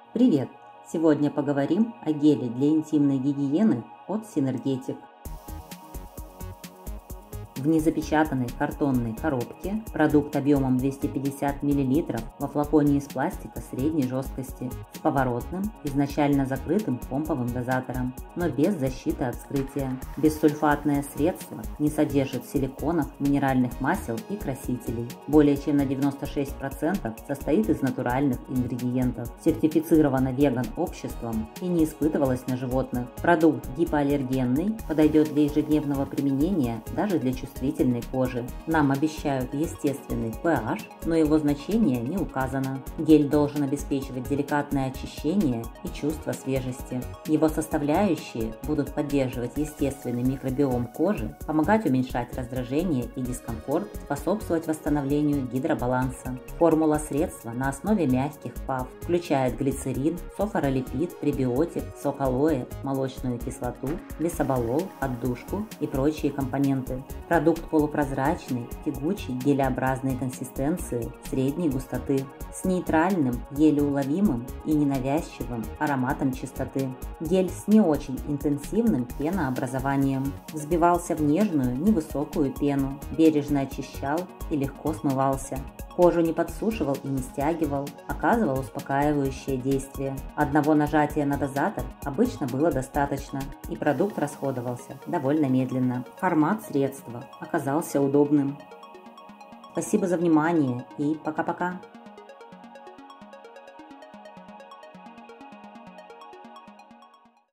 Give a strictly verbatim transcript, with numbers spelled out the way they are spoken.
Привет! Сегодня поговорим о геле для интимной гигиены от Synergetic. В незапечатанной картонной коробке продукт объемом двести пятьдесят миллилитров во флаконе из пластика средней жесткости с поворотным, изначально закрытым помповым дозатором, но без защиты от вскрытия. Бессульфатное средство не содержит силиконов, минеральных масел и красителей. Более чем на девяносто шесть процентов состоит из натуральных ингредиентов. Сертифицировано веган-обществом и не испытывалось на животных. Продукт гипоаллергенный, подойдет для ежедневного применения даже для чувствительной кожи. Нам обещают естественный pH, но его значение не указано. Гель должен обеспечивать деликатное очищение и чувство свежести. Его составляющие будут поддерживать естественный микробиом кожи, помогать уменьшать раздражение и дискомфорт, способствовать восстановлению гидробаланса. Формула средства на основе мягких ПАВ включает глицерин, софоролипид, пребиотик, сок алоэ, молочную кислоту, бисоболол, отдушку и прочие компоненты. Продукт полупрозрачный, тягучий, гелеобразной консистенции, средней густоты, с нейтральным, еле уловимым и ненавязчивым ароматом чистоты. Гель с не очень интенсивным пенообразованием. Взбивался в нежную, невысокую пену, бережно очищал и легко смывался. Кожу не подсушивал и не стягивал, оказывал успокаивающее действие. Одного нажатия на дозатор обычно было достаточно, и продукт расходовался довольно медленно. Формат средства оказался удобным. Спасибо за внимание и пока-пока!